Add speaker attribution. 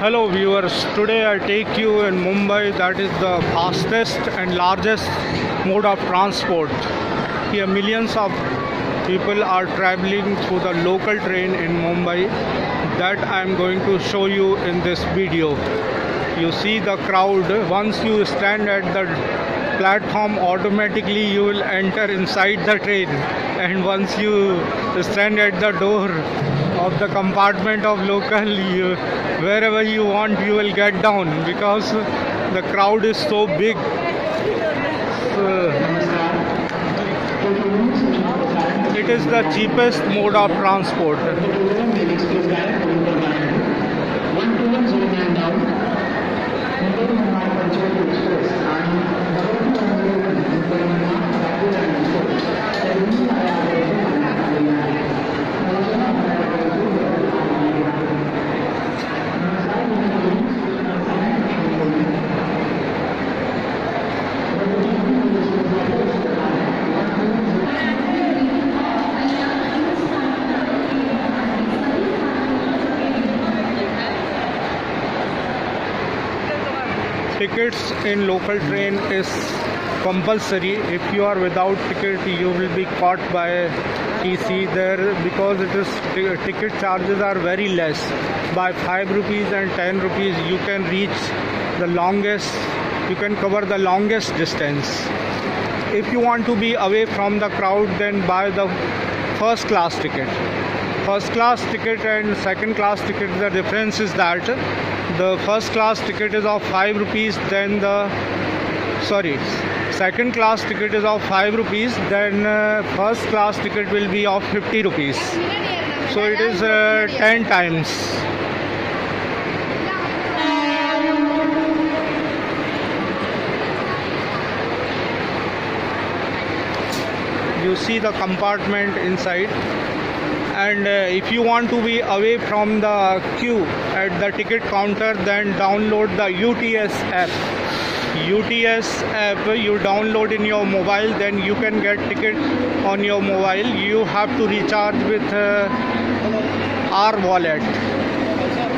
Speaker 1: Hello viewers, today I take you in Mumbai, that is the fastest and largest mode of transport. Here millions of people are traveling through the local train in Mumbai. That I am going to show you in this video. You see the crowd. Once you stand at the platform, automatically you will enter inside the train, and once you stand at the door of the compartment of local, wherever you want, you will get down because the crowd is so big. It is the cheapest mode of transport. Tickets in local train is compulsory. If you are without ticket, you will be caught by TC there, because it is ticket charges are very less. By 5 rupees and 10 rupees you can reach the longest, you can cover the longest distance. If you want to be away from the crowd, then buy the first class ticket. First class ticket and second class ticket, the difference is that the first class ticket is of 5 rupees, then second class ticket is of 5 rupees, then first class ticket will be of 50 rupees. So it is 10 times. You see the compartment inside. And if you want to be away from the queue at the ticket counter, then download the UTS app. UTS app you download in your mobile, then you can get ticket on your mobile. You have to recharge with R wallet.